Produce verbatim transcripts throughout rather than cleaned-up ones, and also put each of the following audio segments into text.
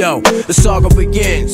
Yo, the saga begins.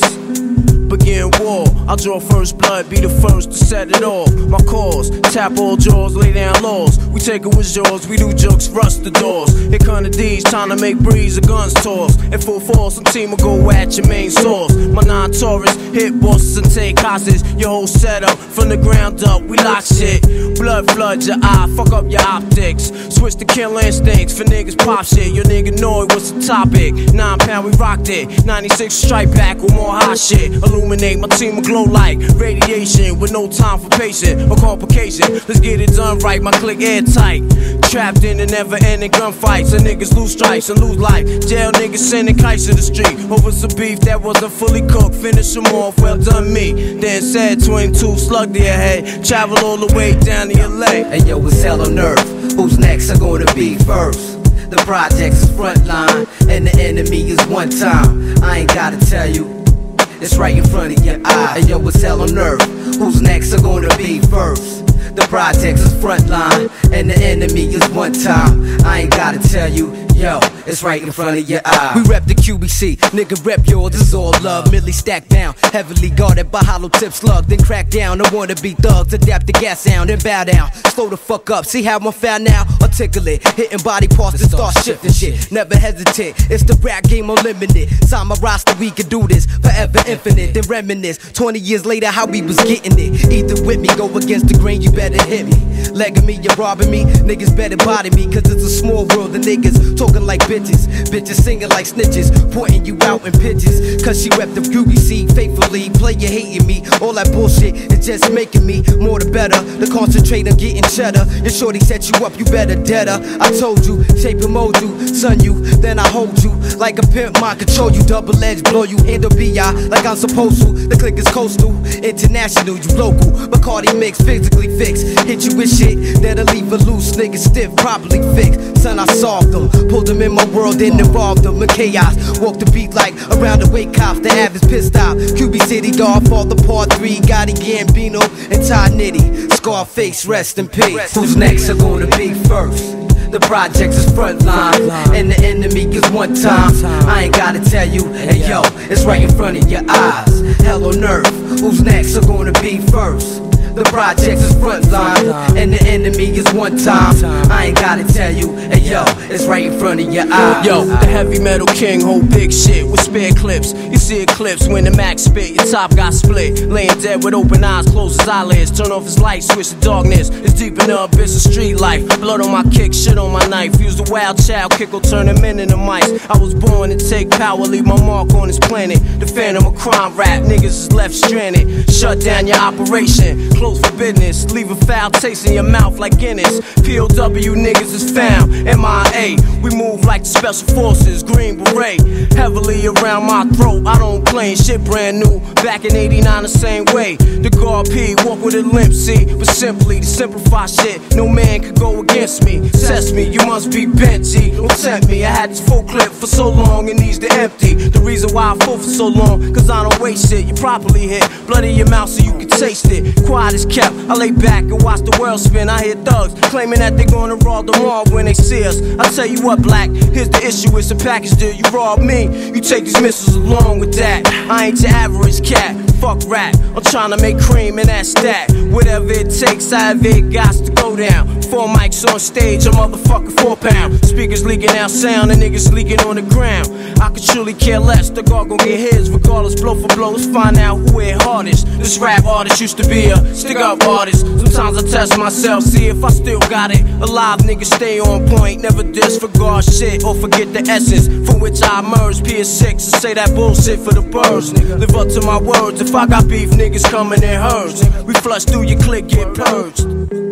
Begin war, I'll draw first blood, be the first to set it off. My cause, tap all jaws, lay down laws. We take it with yours, we do jokes, rust the doors. Here come the D's, trying to make breeze, the guns toss. In full force, some team will go at your main source. My non-Taurus, hit bosses and take hostages. Your whole setup, from the ground up, we lock shit. Blood flood your eye, fuck up your optics. Switch to kill instincts, for niggas pop shit. Your nigga know it, what's the topic? Nine pound, we rocked it. ninety-six strike back with more hot shit. Illuminate, my team will glow like radiation with no time for patient or complication. Let's get it done right, my click airtight. Trapped in the never-ending gunfights, and niggas lose stripes and lose life. Jail niggas sending kites to the street over some beef that wasn't fully cooked. Finish them off, well done me. Then said twenty-two slug to your head. Travel all the way down to L A. Hey yo, it's hell on earth. Who's next are gonna be first? The projects is frontline, and the enemy is one time. I ain't gotta tell you, it's right in front of your eye. Hey yo, it's hell on earth. Who's next are gonna be first? The projects is frontline, and the enemy is one time. I ain't gotta tell you, yo, it's right in front of your eye. We rep the Q B C, nigga rep yours, this is all love. Millie stacked down, heavily guarded by hollow tip slug. Then crack down, I wanna be thugs, adapt the gas sound, then bow down. Slow the fuck up, see how I'm foul now? Articulate, hitting body parts and start shifting shit. Never hesitate, it's the rap game unlimited. Sign my roster, we can do this, forever infinite. Then reminisce, twenty years later how we was getting it. Either with me, go against the grain, you better hit me. Legging me, you're robbing me, niggas better body me. Cause it's a small world, the niggas talking like bitches, bitches singing like snitches, pointing you out in pitches. Cause she rep the Q B C faithfully, player hating me. All that bullshit is just making me more the better. To concentrate on getting cheddar. Your shorty set you up, you better dead her. I told you, shape and mold you, son you, then I hold you like a pimp, mind control you, double edge, blow you, handle B I like I'm supposed to. The click is coastal, international, you local. Bacardi mix, physically fixed, hit you with shit that'll leave a loose nigga stiff, properly fixed. Son, I solved them, pulled them in my world and involved them in chaos. Walk the beat like around the wake cops, the average pissed off. Q B City, Godfather, Part three, Gotti, Gambino, and Ty Nitty. Scarface, rest in peace. Who's next are gonna be first? The projects is frontline, and the enemy is one time. I ain't gotta tell you, hey yo, it's right in front of your eyes. Hell on earth, who's next are gonna be first? The projects is frontline, and the enemy is one time. I ain't gotta tell you, hey yo, it's right in front of your eyes. Yo, the heavy metal king hold big shit with spare clips. You see eclipse when the Mac spit, your top got split. Laying dead with open eyes, close his eyelids. Turn off his light, switch to darkness. It's deep in the abyss of street life. Blood on my kick, shit on my knife. Use the wild child kick will turn them into mice. I was born to take power, leave my mark on this planet. The phantom of crime rap, niggas is left stranded. Shut down your operation, close for business. Leave a foul taste in your mouth like Guinness. P O W niggas is found, M I A. We move like the special forces, green beret. Heavily around my throat, I don't claim shit brand new. Back in eighty-nine the same way. The guard P, walk with a limp, see. But simply to simplify shit, no man could go against me. Test me, you must be bent, G. Don't tempt me, I had this full clip for so long, it needs to empty. The reason why I full for so long, cause I don't waste shit. You properly hit, blood in your mouth so you can taste it. Quiet as kept, I lay back and watch the world spin. I hear thugs claiming that they gonna rob the mall when they see us. I tell you what, black, here's the issue, it's a package deal. You rob me, you take these missiles along with that. I ain't your average cat, fuck rap. I'm trying to make cream and that's that. Whatever it takes, however it got to go down. Four mics on stage, a motherfucking four pound. Speakers leaking out sound and niggas leaking on the ground. I could truly care less, the guard gon' get his regardless, blow for blow. Let's find out who hit hardest. This rap artist used to be a stick up artist. Sometimes I test myself, see if I still got it. Alive niggas stay on point, never disregard shit or forget the essence from which I emerged. P S six and say that bullshit for the birds. Live up to my words, if I got beef, niggas coming in herds. We flush through your clique, get purged.